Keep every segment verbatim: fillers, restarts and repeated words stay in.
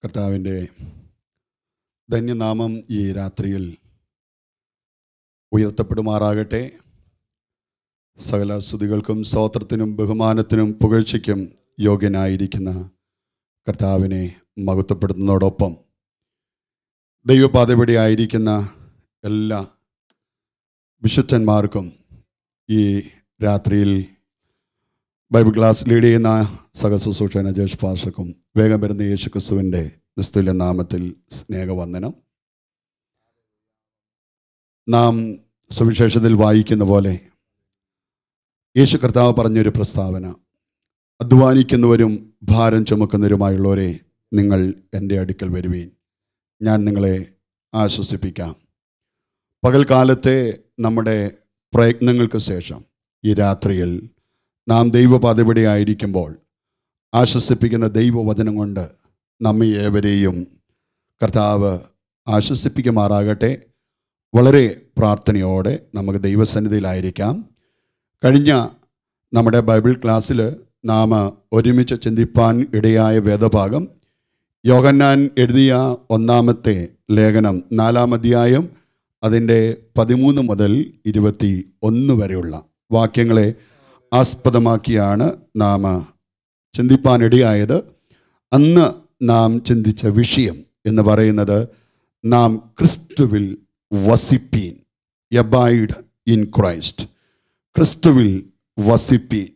കർത്താവിൻ്റെ ധന്യനാമം ഈ രാത്രിയിൽ ഉയർത്തപ്പെടുമാറാകട്ടെ. സകല സ്തുതികൾക്കും സ്തോത്രത്തിനും ബഹുമാനത്തിനും പുകഴ്ചയ്ക്കും യോഗ്യനായിരിക്കുന്ന കർത്താവിനെ മഹത്വപ്പെടുത്തുന്നതോടൊപ്പം ദൈവപാതപടിയായിരിക്കുന്ന എല്ലാ വിശുദ്ധന്മാർക്കും ഈ രാത്രിയിൽ ബൈബിൾ ക്ലാസ് ലീഡ് ചെയ്യുന്ന സഹശുശ്രൂഷകൻ അജേഷ് പാസ്റ്റർക്കും വേഗം വരുന്ന യേശു ക്രിസ്തുവിൻ്റെ നിസ്തുല്യ നാമത്തിൽ സ്നേഹവന്ദനം. നാം സുവിശേഷത്തിൽ വായിക്കുന്ന പോലെ യേശു കർത്താവ് പറഞ്ഞൊരു പ്രസ്താവന, അധ്വാനിക്കുന്നവരും ഭാരം ചുമക്കുന്നവരുമായുള്ളവരെ നിങ്ങൾ എൻ്റെ അടുക്കൽ വരുവീൻ, ഞാൻ നിങ്ങളെ ആശ്വസിപ്പിക്കാം. പകൽക്കാലത്തെ നമ്മുടെ പ്രയത്നങ്ങൾക്ക് ശേഷം ഈ രാത്രിയിൽ നാം ദൈവപാതപടിയായിരിക്കുമ്പോൾ ആശ്വസിപ്പിക്കുന്ന ദൈവവചനം കൊണ്ട് നമ്മെ ഏവരെയും കർത്താവ് ആശ്വസിപ്പിക്കുമാറാകട്ടെ. വളരെ പ്രാർത്ഥനയോടെ നമുക്ക് ദൈവസന്നിധിയിലായിരിക്കാം. കഴിഞ്ഞ നമ്മുടെ ബൈബിൾ ക്ലാസ്സിൽ നാം ഒരുമിച്ച് ചിന്തിപ്പാൻ ഇടയായ വേദഭാഗം യോഹന്നാൻ എഴുതിയ ഒന്നാമത്തെ ലേഖനം നാലാം അധ്യായം അതിൻ്റെ പതിമൂന്ന് മുതൽ ഇരുപത്തി ഒന്ന് വരെയുള്ള വാക്യങ്ങളെ ആസ്പദമാക്കിയാണ് നാം ചിന്തിപ്പാനിടയായത്. അന്ന് നാം ചിന്തിച്ച വിഷയം എന്ന് പറയുന്നത് നാം ക്രിസ്തുവിൽ വസിപ്പീൻ, എബൈഡ് ഇൻ ക്രൈസ്റ്റ്, ക്രിസ്തുവിൽ വസിപ്പീൻ.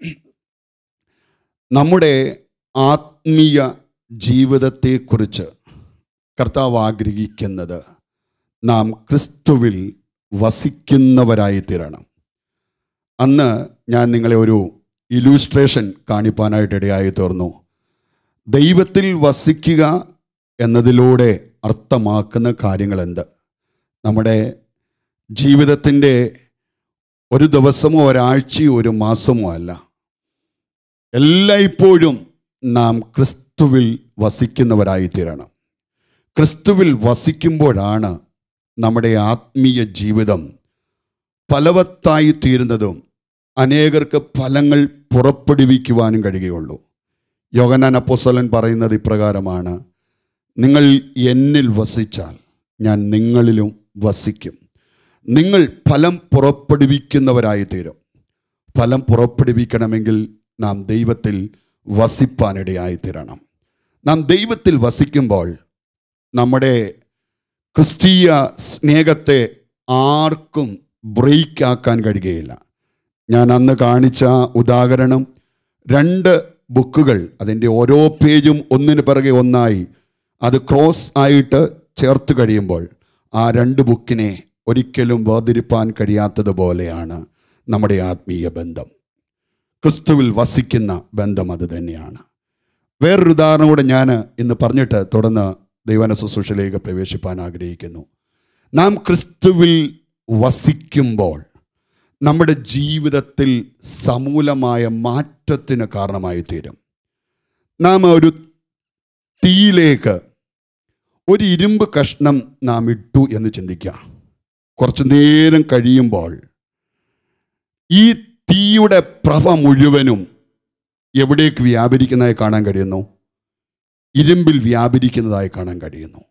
നമ്മുടെ ആത്മീയ ജീവിതത്തെക്കുറിച്ച് കർത്താവ് ആഗ്രഹിക്കുന്നത് നാം ക്രിസ്തുവിൽ വസിക്കുന്നവരായി തീരണം. അന്ന് ഞാൻ നിങ്ങളെ ഒരു ഇലൂസ്ട്രേഷൻ കാണിപ്പാനായിട്ട് ഇടയായി തീർന്നു. ദൈവത്തിൽ വസിക്കുക എന്നതിലൂടെ അർത്ഥമാക്കുന്ന കാര്യങ്ങൾ എന്ത്? നമ്മുടെ ജീവിതത്തിൻ്റെ ഒരു ദിവസമോ ഒരാഴ്ചയോ ഒരു മാസമോ അല്ല, എല്ലായ്പ്പോഴും നാം ക്രിസ്തുവിൽ വസിക്കുന്നവരായി തീരണം. ക്രിസ്തുവിൽ വസിക്കുമ്പോഴാണ് നമ്മുടെ ആത്മീയ ജീവിതം ഫലവത്തായി തീരുന്നതും അനേകർക്ക് ഫലങ്ങൾ പുറപ്പെടുവിക്കുവാനും കഴിയുകയുള്ളൂ. യോഹന്നാൻ അപ്പോസ്തലൻ പറയുന്നത് ഇപ്രകാരമാണ്, നിങ്ങൾ എന്നിൽ വസിച്ചാൽ ഞാൻ നിങ്ങളിലും വസിക്കും, നിങ്ങൾ ഫലം പുറപ്പെടുവിക്കുന്നവരായി തീരും. ഫലം പുറപ്പെടുവിക്കണമെങ്കിൽ നാം ദൈവത്തിൽ വസിപ്പാനിടയായി തീരണം. നാം ദൈവത്തിൽ വസിക്കുമ്പോൾ നമ്മുടെ ക്രിസ്തീയ സ്നേഹത്തെ ആർക്കും ബ്രേക്കാക്കാൻ കഴിയുകയില്ല. ഞാൻ അന്ന് കാണിച്ച ഉദാഹരണം, രണ്ട് ബുക്കുകൾ, അതിൻ്റെ ഓരോ പേജും ഒന്നിന് പിറകെ ഒന്നായി അത് ക്രോസ് ആയിട്ട് ചേർത്ത് കഴിയുമ്പോൾ ആ രണ്ട് ബുക്കിനെ ഒരിക്കലും വേർതിരിപ്പാൻ കഴിയാത്തതുപോലെയാണ് നമ്മുടെ ആത്മീയ ബന്ധം. ക്രിസ്തുവിൽ വസിക്കുന്ന ബന്ധം അത് തന്നെയാണ്. വേറൊരു ഉദാഹരണം കൂടെ ഞാൻ ഇന്ന് പറഞ്ഞിട്ട് തുടർന്ന് ദൈവന ശുശ്രൂഷയിലേക്ക് പ്രവേശിപ്പാൻ ആഗ്രഹിക്കുന്നു. നാം ക്രിസ്തുവിൽ വസിക്കുമ്പോൾ നമ്മുടെ ജീവിതത്തിൽ സമൂലമായ മാറ്റത്തിന് കാരണമായി തീരും. നാം ഒരു തീയിലേക്ക് ഒരു ഇരുമ്പ് കഷ്ണം നാം ഇട്ടു എന്ന് ചിന്തിക്കുക. കുറച്ചു നേരം കഴിയുമ്പോൾ ഈ തീയുടെ പ്രഭ മുഴുവനും എവിടേക്ക് വ്യാപരിക്കുന്നതായി കാണാൻ കഴിയുന്നു? ഇരുമ്പിൽ വ്യാപരിക്കുന്നതായി കാണാൻ കഴിയുന്നു.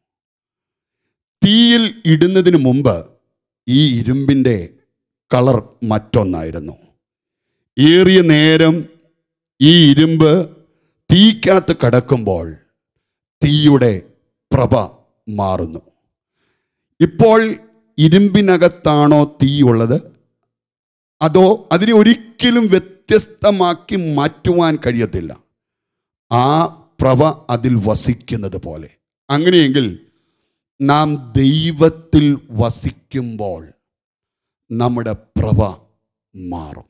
തീയിൽ ഇടുന്നതിന് മുമ്പ് ഈ ഇരുമ്പിൻ്റെ കളർ മറ്റൊന്നായിരുന്നു. ഏറിയ നേരം ഈ ഇരുമ്പ് തീക്കകത്ത് കിടക്കുമ്പോൾ തീയുടെ പ്രഭ മാറുന്നു. ഇപ്പോൾ ഇരുമ്പിനകത്താണോ തീ ഉള്ളത്, അതോ അതിനെ ഒരിക്കലും വ്യത്യസ്തമാക്കി മാറ്റുവാൻ കഴിയത്തില്ല. ആ പ്രഭ അതിൽ വസിക്കുന്നത് പോലെ. അങ്ങനെയെങ്കിൽ നാം ദൈവത്തിൽ വസിക്കുമ്പോൾ നമ്മുടെ പ്രഭ മാറും.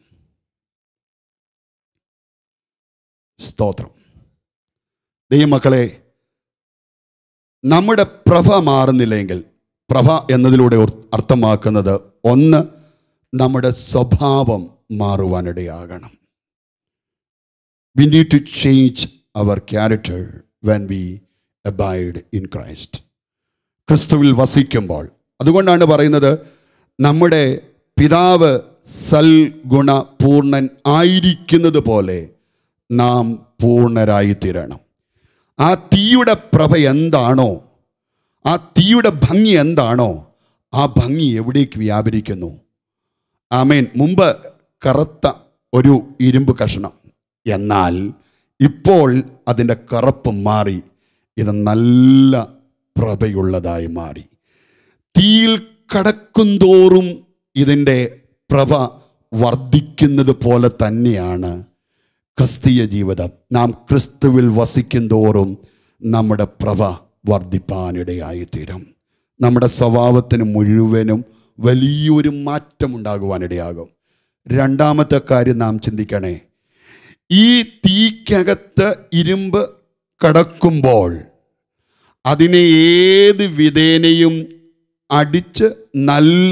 സ്തോത്രം. ദൈവമക്കളെ, നമ്മുടെ പ്രഭ മാറുന്നില്ലെങ്കിൽ, പ്രഭ എന്നതിലൂടെ അർത്ഥമാക്കുന്നത് ഒന്ന്, നമ്മുടെ സ്വഭാവം മാറുവാനിടയാകണം. We need to change our character when we abide in Christ. ക്രിസ്തുവിൽ വസിക്കുമ്പോൾ. അതുകൊണ്ടാണ് പറയുന്നത്, നമ്മുടെ പിതാവ് സൽഗുണ പൂർണ്ണൻ ആയിരിക്കുന്നത് പോലെ നാം പൂർണ്ണരായി തീരണം. ആ തീയുടെ പ്രഭ എന്താണോ, ആ തീയുടെ ഭംഗി എന്താണോ, ആ ഭംഗി എവിടേക്ക് വ്യാപരിക്കുന്നു? ആമേൻ. മുമ്പ് കറുത്ത ഒരു ഇരുമ്പ് കഷണം, എന്നാൽ ഇപ്പോൾ അതിൻ്റെ കറുപ്പ് മാറി, ഇത് നല്ല പ്രഭയുള്ളതായി മാറി. തീയിൽ കടക്കുന്തോറും ഇതിൻ്റെ പ്രഭ വർദ്ധിക്കുന്നത് പോലെ തന്നെയാണ് ക്രിസ്തീയ ജീവിതം. നാം ക്രിസ്തുവിൽ വസിക്കും തോറും നമ്മുടെ പ്രഭ വർദ്ധിപ്പാനിടയായിത്തീരും. നമ്മുടെ സ്വഭാവത്തിന് മുഴുവനും വലിയൊരു മാറ്റമുണ്ടാകുവാനിടയാകും. രണ്ടാമത്തെ കാര്യം നാം ചിന്തിക്കണേ, ഈ തീക്കകത്ത് ഇരുമ്പ് കടക്കുമ്പോൾ അതിനെ ഏത് വിധേനയും അടിച്ച് നല്ല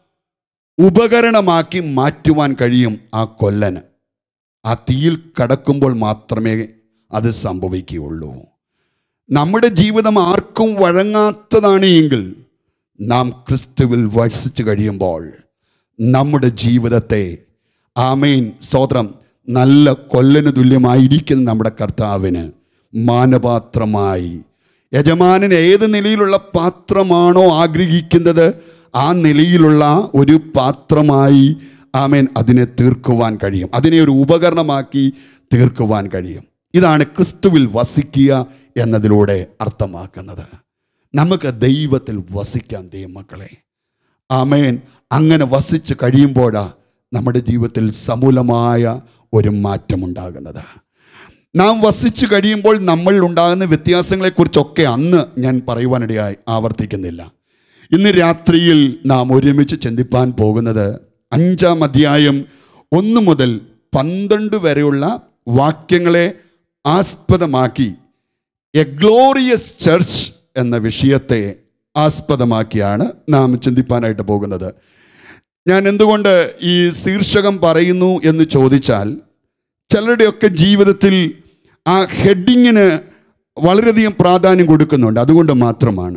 ഉപകരണമാക്കി മാറ്റുവാൻ കഴിയും ആ കൊല്ലന്. ആ തീയിൽ കടക്കുമ്പോൾ മാത്രമേ അത് സംഭവിക്കുകയുള്ളൂ. നമ്മുടെ ജീവിതം ആർക്കും വഴങ്ങാത്തതാണ് എങ്കിൽ നാം ക്രിസ്തുവിൽ വസിച്ചു കഴിയുമ്പോൾ നമ്മുടെ ജീവിതത്തെ, ആമേൻ, സ്തോത്രം, നല്ല കൊല്ലന് തുല്യമായിരിക്കുന്ന നമ്മുടെ കർത്താവിന് മാനപാത്രമായി, യജമാനൻ ഏത് നിലയിലുള്ള പാത്രമാണോ ആഗ്രഹിക്കുന്നത് ആ നിലയിലുള്ള ഒരു പാത്രമായി, ആമേൻ, അതിനെ തീർക്കുവാൻ കഴിയും. അതിനെ ഒരു ഉപകരണമാക്കി തീർക്കുവാൻ കഴിയും. ഇതാണ് ക്രിസ്തുവിൽ വസിക്കുക എന്നതിലൂടെ അർത്ഥമാക്കുന്നത്. നമുക്ക് ദൈവത്തിൽ വസിക്കാൻ ദൈവമക്കളെ, ആമേൻ. അങ്ങനെ വസിച്ച് കഴിയുമ്പോഴാണ് നമ്മുടെ ജീവിതത്തിൽ സമൂലമായ ഒരു മാറ്റമുണ്ടാകുന്നത്. നാം വസിച്ച് കഴിയുമ്പോൾ നമ്മൾ ഉണ്ടാകുന്ന വ്യത്യാസങ്ങളെക്കുറിച്ചൊക്കെ അന്ന് ഞാൻ പറയുവാനിടയായി ആവർത്തിക്കുന്നില്ല. ഇന്ന് രാത്രിയിൽ നാം ഒരുമിച്ച് ചിന്തിപ്പാൻ പോകുന്നത് അഞ്ചാം അധ്യായം ഒന്ന് മുതൽ പന്ത്രണ്ട് വരെയുള്ള വാക്യങ്ങളെ ആസ്പദമാക്കി എ ഗ്ലോറിയസ് ചർച്ച് എന്ന വിഷയത്തെ ആസ്പദമാക്കിയാണ് നാം ചിന്തിപ്പാനായിട്ട് പോകുന്നത്. ഞാൻ എന്തുകൊണ്ട് ഈ ശീർഷകം പറയുന്നു എന്ന് ചോദിച്ചാൽ, ചിലരുടെയൊക്കെ ജീവിതത്തിൽ ആ ഹെഡിങ്ങിന് വളരെയധികം പ്രാധാന്യം കൊടുക്കുന്നുണ്ട്. അതുകൊണ്ട് മാത്രമാണ്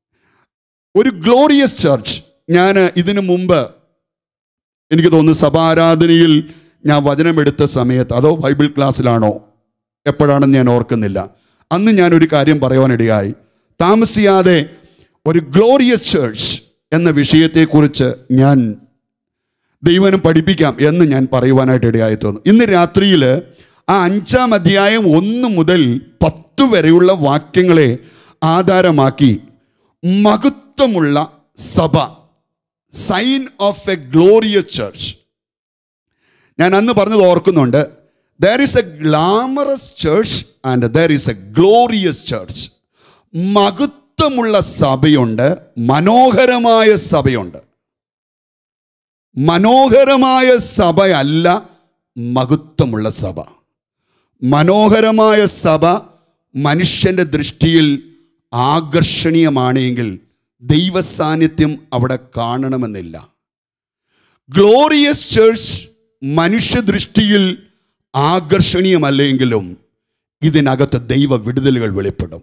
ഒരു ഗ്ലോറിയസ് ചർച്ച്. ഞാൻ ഇതിനു മുമ്പ് എനിക്ക് തോന്നുന്നു സഭാരാധനയിൽ ഞാൻ വചനമെടുത്ത സമയത്ത്, അതോ ബൈബിൾ ക്ലാസ്സിലാണോ എപ്പോഴാണെന്ന് ഞാൻ ഓർക്കുന്നില്ല, അന്ന് ഞാനൊരു കാര്യം പറയുവാനിടയായി. താമസിയാതെ ഒരു ഗ്ലോറിയസ് ചർച്ച് എന്ന വിഷയത്തെക്കുറിച്ച് ഞാൻ ദൈവനും പഠിപ്പിക്കാം എന്ന് ഞാൻ പറയുവാനായിട്ട് ഇടയായി തോന്നുന്നു. ഇന്ന് രാത്രിയിൽ ആ അഞ്ചാം അധ്യായം ഒന്ന് മുതൽ പത്ത് വരെയുള്ള വാക്യങ്ങളെ ആധാരമാക്കി മഹത്വമുള്ള സഭ, sign of a glorious church. ഞാൻ അന്ന് പറഞ്ഞത് ഓർക്കുന്നുണ്ട്. There is a glamorous church and there is a glorious church. മഹത്വമുള്ള സഭയുണ്ട്, മനോഹരമായ സഭയുണ്ട്. മനോഹരമായ സഭയല്ല മഹത്വമുള്ള സഭ. മനോഹരമായ സഭ മനുഷ്യൻ്റെ ദൃഷ്ടിയിൽ ആകർഷണീയമാണെങ്കിൽ ദൈവസാന്നിധ്യം അവിടെ കാണണമെന്നില്ല. ഗ്ലോറിയസ് ചർച്ച് മനുഷ്യദൃഷ്ടിയിൽ ആകർഷണീയമല്ലെങ്കിലും ഇതിനകത്ത് ദൈവ വിടുതലുകൾ വെളിപ്പെടും.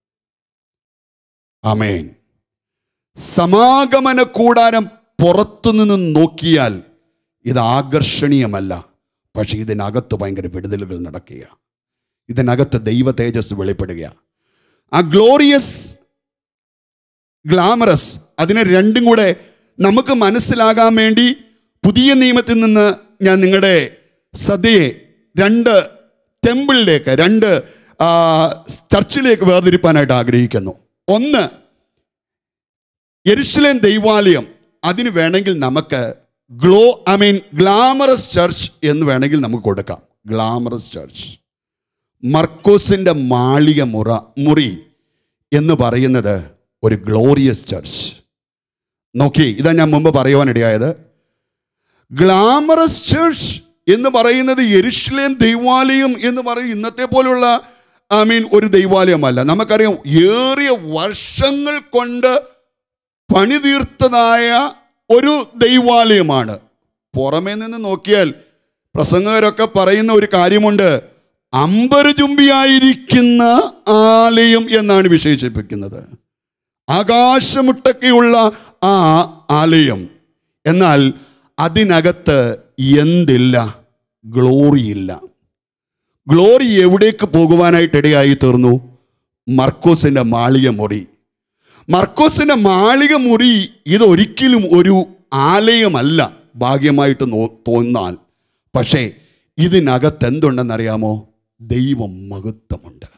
ആമേൻ. സമാഗമന കൂടാരം പുറത്തുനിന്ന് നോക്കിയാൽ ഇത് ആകർഷണീയമല്ല, പക്ഷെ ഇതിനകത്ത് ഭയങ്കര വിടുതലുകൾ നടക്കുക, ഇതിനകത്ത് ദൈവ തേജസ് വെളിപ്പെടുക. ആ ഗ്ലോറിയസ്, ഗ്ലാമറസ്, അതിനെ രണ്ടും കൂടെ നമുക്ക് മനസ്സിലാകാൻ വേണ്ടി പുതിയ നിയമത്തിൽ നിന്ന് ഞാൻ നിങ്ങളുടെ ശ്രദ്ധയെ രണ്ട് ടെമ്പിളിലേക്ക്, രണ്ട് ചർച്ചിലേക്ക് വേർതിരിപ്പാനായിട്ട് ആഗ്രഹിക്കുന്നു. ഒന്ന് യെരുശലേം ദൈവാലയം. അതിന് വേണമെങ്കിൽ നമുക്ക് glow I mean glamorous church എന്ന് വേണമെങ്കിൽ നമുക്ക് കൊടുക്കാം. Glamorous church. മർക്കോസിൻ്റെ മാളിക മുറ മുറി എന്ന് പറയുന്നത് ഒരു ഗ്ലോറിയസ് ചർച്ച്. നോക്കി, ഇതാ ഞാൻ മുമ്പ് പറയുവാനിടയായത്. ഗ്ലാമറസ് ചർച്ച് എന്ന് പറയുന്നത് യെരുശലേം ദൈവാലയം എന്ന് പറയും ഇന്നത്തെ പോലുള്ള ഐ മീൻ ഒരു ദൈവാലയമല്ല. നമുക്കറിയാം, ഏറിയ വർഷങ്ങൾ കൊണ്ട് പണിതീർത്തതായ ഒരു ദൈവാലയമാണ്. പുറമേ നിന്ന് നോക്കിയാൽ പ്രസംഗകരൊക്കെ പറയുന്ന ഒരു കാര്യമുണ്ട്, അമ്പരചുംബിയായിരിക്കുന്ന ആലയം എന്നാണ് വിശേഷിപ്പിക്കുന്നത്. ആകാശമുട്ടൊക്കെയുള്ള ആ ആലയം. എന്നാൽ അതിനകത്ത് എന്തില്ല? ഗ്ലോറി ഇല്ല. ഗ്ലോറി എവിടേക്ക് പോകുവാനായിട്ട് ഇടയായി തീർന്നു? മർക്കോസിൻ്റെ മാളിക മുറി. മർക്കോസിൻ്റെ മാളിക മുറി ഇതൊരിക്കലും ഒരു ആലയമല്ല ഭാഗ്യമായിട്ട് തോന്നാൽ. പക്ഷേ ഇതിനകത്ത് എന്തുണ്ടെന്നറിയാമോ? ദൈവ മഹത്വമുണ്ട്.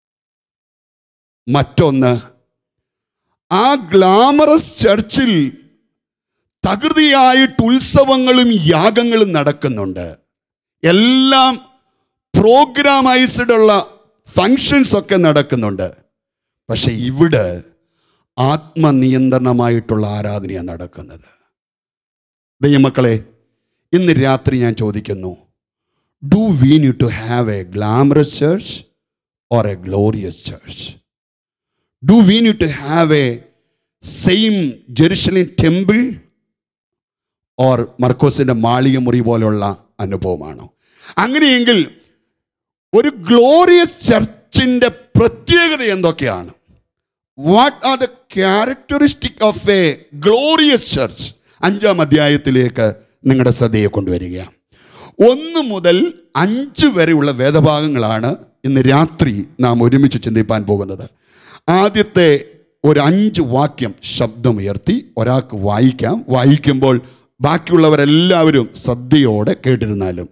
മറ്റൊന്ന്, ആ ഗ്ലാമറസ് ചർച്ചിൽ തകൃതിയായിട്ട് ഉത്സവങ്ങളും യാഗങ്ങളും നടക്കുന്നുണ്ട്. എല്ലാം പ്രോഗ്രാമൈസ്ഡ് ഉള്ള ഫങ്ഷൻസ് ഒക്കെ നടക്കുന്നുണ്ട്. പക്ഷെ ഇവിടെ ആത്മനിയന്ത്രണമായിട്ടുള്ള ആരാധനയാണ് നടക്കുന്നത്. ദൈവമക്കളെ, ഇന്ന് രാത്രി ഞാൻ ചോദിക്കുന്നു, do we need to have a glamorous church or a glorious church? Do we need to have a same Jerusalem temple or മർക്കോസിൻ്റെ മാളിക മുറി പോലുള്ള അനുഭവമാണോ? അങ്ങനെയെങ്കിൽ ഒരു ഗ്ലോറിയസ് ചർച്ചിൻ്റെ പ്രത്യേകത എന്തൊക്കെയാണ്? What are the characteristic of a glorious church? അഞ്ചാം അധ്യായത്തിലേക്ക് നിങ്ങളുടെ ശ്രദ്ധയെ കൊണ്ടുവരികയാണ്. ഒന്ന് മുതൽ അഞ്ച് വരെയുള്ള വേദഭാഗങ്ങളാണ് ഇന്ന് രാത്രി നാം ഒരുമിച്ച് ചിന്തിപ്പാൻ പോകുന്നത്. ആദ്യത്തെ ഒരു അഞ്ച് വാക്യം ശബ്ദമുയർത്തി ഒരാൾക്ക് വായിക്കാം. വായിക്കുമ്പോൾ ബാക്കിയുള്ളവരെല്ലാവരും ശ്രദ്ധയോടെ കേട്ടിരുന്നാലും.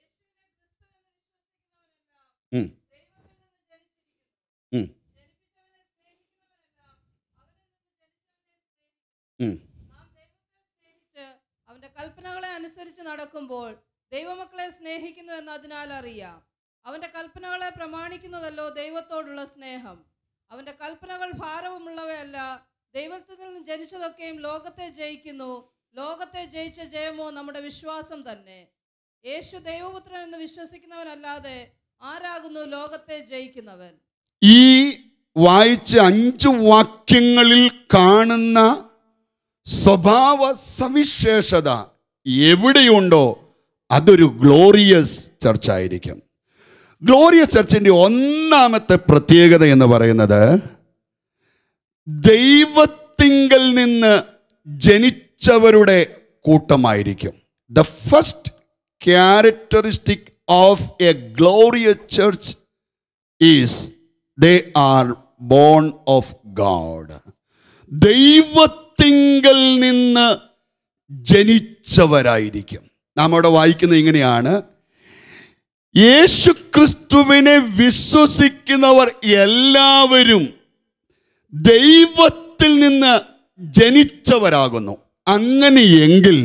അവന്റെ കൽപ്പനകളെ അനുസരിച്ച് നടക്കുമ്പോൾ ദൈവമക്കളെ സ്നേഹിക്കുന്നു എന്ന് അതിനാൽ അറിയാം. അവന്റെ കൽപ്പനകളെ പ്രമാണിക്കുന്നതല്ലോ ദൈവത്തോടുള്ള സ്നേഹം. അവന്റെ കൽപ്പനകൾ ഭാരവുമുള്ളവയല്ല. ദൈവത്തിൽ നിന്ന് ജനിച്ചതൊക്കെയും ലോകത്തെ ജയിക്കുന്നു. ലോകത്തെ ജയിച്ച ജയമോ നമ്മുടെ വിശ്വാസം തന്നെ. യേശു ദൈവപുത്രൻ എന്ന് വിശ്വസിക്കുന്നവനല്ലാതെ ആരാകുന്നു ലോകത്തെ ജയിക്കുന്നവൻ? ഈ വായിച്ച അഞ്ച് വാക്യങ്ങളിൽ കാണുന്ന സ്വഭാവ സവിശേഷത എവിടെയുണ്ടോ അതൊരു ഗ്ലോറിയസ് ചർച്ചായിരിക്കും. ഗ്ലോറിയസ് ചർച്ചിൻ്റെ ഒന്നാമത്തെ പ്രത്യേകത എന്ന് പറയുന്നത് ദൈവത്തിങ്കൽ നിന്ന് ജനിച്ചവരുടെ കൂട്ടമായിരിക്കും. The first characteristic of a glorious church is they are born of God. ദൈവത്തിങ്കൽ നിന്ന് ജനിച്ചവരായിരിക്കും. നാം അവിടെ വായിക്കുന്നത് ഇങ്ങനെയാണ്: യേശുക്രിസ്തുവിനെ വിശ്വസിക്കുന്നവർ എല്ലാവരും ദൈവത്തിൽ നിന്ന് ജനിച്ചവരാകുന്നു. അങ്ങനെയെങ്കിൽ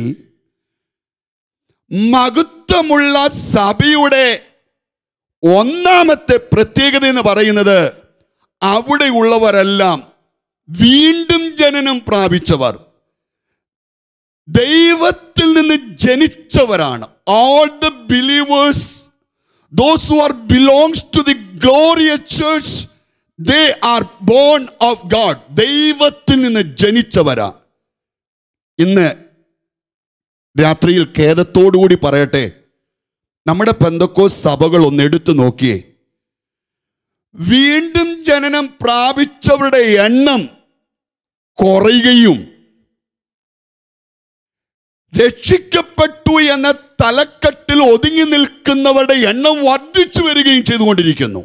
മഹത്വമുള്ള സഭയുടെ ഒന്നാമത്തെ പ്രത്യേകത എന്ന് പറയുന്നത് അവിടെയുള്ളവരെല്ലാം വീണ്ടും ജനനം പ്രാപിച്ചവർ, ദൈവത്തിൽ നിന്ന് ജനിച്ചവരാണ്. All the believers, those who are belongs to the glorious church, they are born of God. ദൈവത്തിൽ നിന്ന് ജനിച്ചവരാ. ഇന്ന് രാത്രിയിൽ ഖേദത്തോടുകൂടി പറയട്ടെ, നമ്മുടെ പെന്തക്കോസ്ത് സഭകൾ ഒന്ന് എടുത്തു നോക്കിയേ. വീണ്ടും ജനനം പ്രാപിച്ചവരുടെ എണ്ണം കുറയുകയും രക്ഷിക്കപ്പെട്ടു എന്ന തലക്കെട്ടിൽ ഒതുങ്ങി നിൽക്കുന്നവരുടെ എണ്ണം വർദ്ധിച്ചു വരികയും ചെയ്തുകൊണ്ടിരിക്കുന്നു.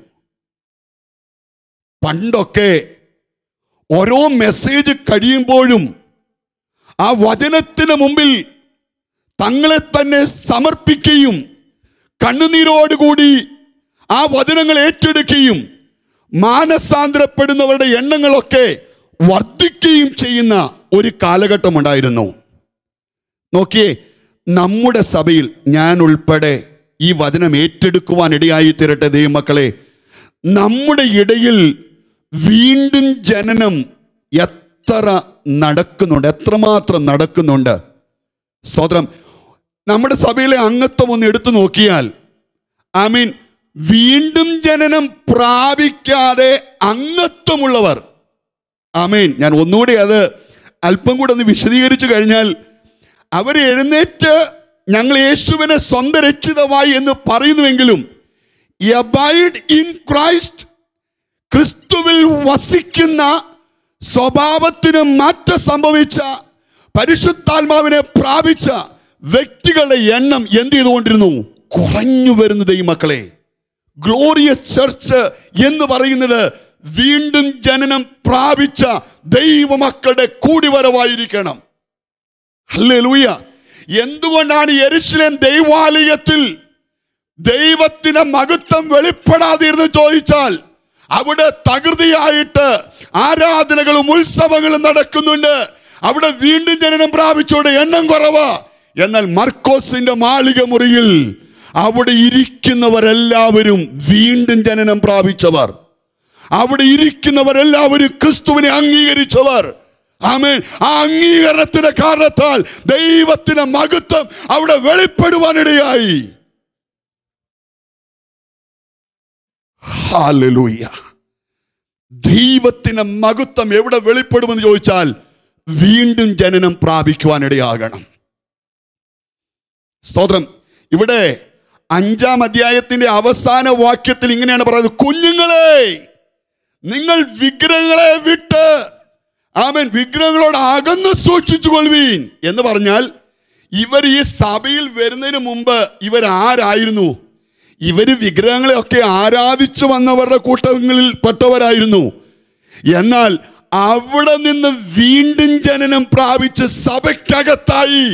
പണ്ടൊക്കെ ഓരോ മെസ്സേജ് കഴിയുമ്പോഴും ആ വചനത്തിന് മുമ്പിൽ തങ്ങളെ തന്നെ സമർപ്പിക്കുകയും കണ്ണുനീരോടുകൂടി ആ വചനങ്ങൾ ഏറ്റെടുക്കുകയും മാനസാന്തരപ്പെടുന്നവരുടെ എണ്ണങ്ങളൊക്കെ വർദ്ധിക്കുകയും ചെയ്യുന്ന ഒരു കാലഘട്ടമുണ്ടായിരുന്നു. നോക്കിയേ, നമ്മുടെ സഭയിൽ ഞാൻ ഉൾപ്പെടെ ഈ വചനം ഏറ്റെടുക്കുവാൻ ഇടയായി തീരട്ടെ ദൈവമക്കളെ. നമ്മുടെ ഇടയിൽ വീണ്ടും ജനനം എത്ര നടക്കുന്നുണ്ട്, എത്രമാത്രം നടക്കുന്നുണ്ട്. സ്തോത്രം. നമ്മുടെ സഭയിലെ അംഗത്വം ഒന്ന് എടുത്തു നോക്കിയാൽ, ഐ മീൻ വീണ്ടും ജനനം പ്രാപിക്കാതെ അംഗത്വമുള്ളവർ, ആമേൻ, ഞാൻ ഒന്നുകൂടി അത് അല്പം കൂടെ ഒന്ന് വിശദീകരിച്ചു കഴിഞ്ഞാൽ, അവർ എഴുന്നേറ്റ് ഞങ്ങൾ യേശുവിനെ സ്വന്തം രക്ഷിതമായി എന്ന് പറയുന്നുവെങ്കിലും അബൈഡ് ഇൻ ക്രൈസ്റ്റ്, ക്രിസ്തുവിൽ വസിക്കുന്ന സ്വഭാവത്തിന് മാറ്റം സംഭവിച്ച പരിശുദ്ധാത്മാവിനെ പ്രാപിച്ച വ്യക്തികളുടെ എണ്ണം എന്ത് ചെയ്തുകൊണ്ടിരുന്നു? കുറഞ്ഞു വരുന്നത്. ഈ മക്കളെ, ഗ്ലോറിയസ് ചർച്ച് എന്ന് പറയുന്നത് വീണ്ടും ജനനം പ്രാപിച്ച ദൈവമക്കളുടെ കൂടിവരവായിരിക്കണം. ഹല്ലേലൂയ. എന്തുകൊണ്ടാണ് യെരുശലേം ദൈവാലയത്തിൽ ദൈവത്തിന്റെ മഹത്വം വെളിപ്പെടാതിരുന്ന് ചോദിച്ചാൽ, അവിടെ തകൃതിയായിട്ട് ആരാധനകളും ഉത്സവങ്ങളും നടക്കുന്നുണ്ട്. അവിടെ വീണ്ടും ജനനം പ്രാപിച്ചോടെ എണ്ണം കുറവാ. എന്നാൽ മർക്കോസിന്റെ മാളിക മുറിയിൽ അവിടെ ഇരിക്കുന്നവരെല്ലാവരും വീണ്ടും ജനനം പ്രാപിച്ചവർ. അവിടെ ഇരിക്കുന്നവരെല്ലാവരും ക്രിസ്തുവിനെ അംഗീകരിച്ചവർ. ആമേൻ. ആ അംഗീകരണത്തിന്റെ കാരണത്താൽ ദൈവത്തിന്റെ മഹത്വം അവിടെ വെളിപ്പെടുവാനിടയായി. ഹല്ലേലൂയ. ദൈവത്തിന്റെ മഹത്വം എവിടെ വെളിപ്പെടുമെന്ന് ചോദിച്ചാൽ വീണ്ടും ജനനം പ്രാപിക്കുവാനിടയാകണം. സ്തോത്രം. ഇവിടെ അഞ്ചാം അധ്യായത്തിന്റെ അവസാന വാക്യത്തിൽ ഇങ്ങനെയാണ് പറയുന്നത്, കുഞ്ഞുങ്ങളെ നിങ്ങൾ വിഗ്രഹങ്ങളെ വിട്ട് ആമേൻ വിഗ്രഹങ്ങളോട് അകന്ന് സൂക്ഷിച്ചു കൊള്ളുവീൻ എന്ന് പറഞ്ഞാൽ, ഇവർ ഈ സഭയിൽ വരുന്നതിന് മുമ്പ് ഇവരാരായിരുന്നു? ഇവര് വിഗ്രഹങ്ങളെയൊക്കെ ആരാധിച്ചു വന്നവരുടെ കൂട്ടങ്ങളിൽ പെട്ടവരായിരുന്നു. എന്നാൽ അവിടെ നിന്ന് വീണ്ടും ജനനം പ്രാപിച്ച് സഭയ്ക്കകത്തായി.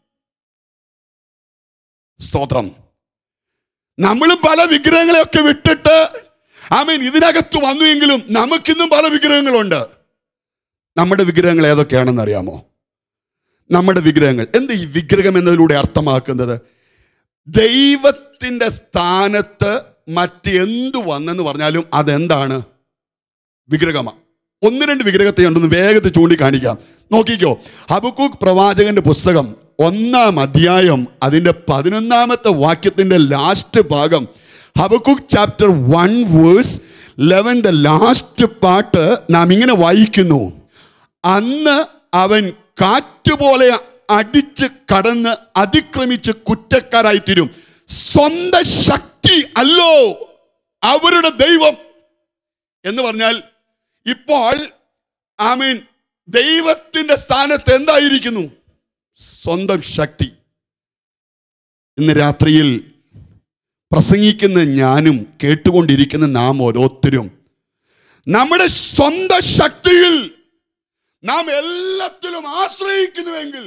സ്തോത്രം. നമ്മളും പല വിഗ്രഹങ്ങളെയൊക്കെ വിട്ടിട്ട് ആമേൻ ഇതിനകത്ത് വന്നു എങ്കിലും നമുക്കിന്നും പല വിഗ്രഹങ്ങളുണ്ട്. നമ്മുടെ വിഗ്രഹങ്ങൾ ഏതൊക്കെയാണെന്ന് അറിയാമോ? നമ്മുടെ വിഗ്രഹങ്ങൾ എന്ത്? ഈ വിഗ്രഹം എന്നതിലൂടെ അർത്ഥമാക്കുന്നത് ദൈവത്തിന്റെ സ്ഥാനത്ത് മറ്റെന്തു വന്നെന്ന് പറഞ്ഞാലും അതെന്താണ്? വിഗ്രഹമാണ്. ഒന്ന് രണ്ട് വിഗ്രഹത്തെ ഉണ്ടെന്ന് വേഗത്തിൽ ചൂണ്ടിക്കാണിക്കാം. നോക്കിക്കോ, ഹബക്കൂക്ക് പ്രവാചകന്റെ പുസ്തകം ഒന്നാം അധ്യായം അതിൻ്റെ പതിനൊന്നാമത്തെ വാക്യത്തിന്റെ ലാസ്റ്റ് ഭാഗം. ഹബക്കൂക്ക് ചാപ്റ്റർ വൺ വേഴ്സ് ലെവൻ്റെ ലാസ്റ്റ് പാർട്ട് നാം ഇങ്ങനെ വായിക്കുന്നു, അന്ന് അവൻ കാറ്റുപോലെ അടിച്ച് കടന്ന് അതിക്രമിച്ച് കുറ്റക്കാരായി തീരും. സ്വന്തം ശക്തി അല്ലോ അവരുടെ ദൈവം എന്ന് പറഞ്ഞാൽ, ഇപ്പോൾ ആമീൻ ദൈവത്തിന്റെ സ്ഥാനത്ത് എന്തായിരിക്കുന്നു? സ്വന്തം ശക്തി. ഇന്ന് രാത്രിയിൽ പ്രസംഗിക്കുന്ന ഞാനും കേട്ടുകൊണ്ടിരിക്കുന്ന നാം ഓരോരുത്തരും നമ്മുടെ സ്വന്തം ശക്തിയിൽ നാം എല്ലാത്തിലും ആശ്രയിക്കുന്നുവെങ്കിൽ,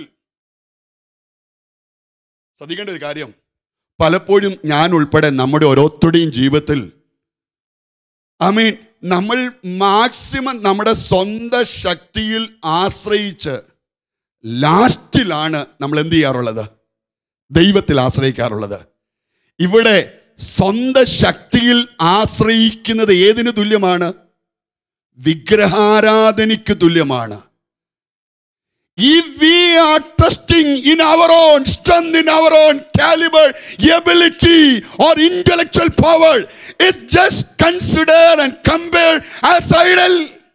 ശ്രദ്ധിക്കേണ്ട ഒരു കാര്യം, പലപ്പോഴും ഞാൻ ഉൾപ്പെടെ നമ്മുടെ ഓരോരുത്തരുടെയും ജീവിതത്തിൽ ആമീൻ നമ്മൾ മാക്സിമം നമ്മുടെ സ്വന്തം ശക്തിയിൽ ആശ്രയിച്ച് ലാസ്റ്റിലാണ് നമ്മൾ എന്ത് ചെയ്യാറുള്ളത്? ദൈവത്തിൽ ആശ്രയിക്കാറുള്ളത്. ഇവിടെ സ്വന്തം ശക്തിയിൽ ആശ്രയിക്കുന്നത് ഏതിന് തുല്യമാണ്? വിഗ്രഹാരാധനയ്ക്ക് തുല്യമാണ്. If we are trusting in our own strength, in our own caliber, ability or intellectual power, it's just considered and compared as idol.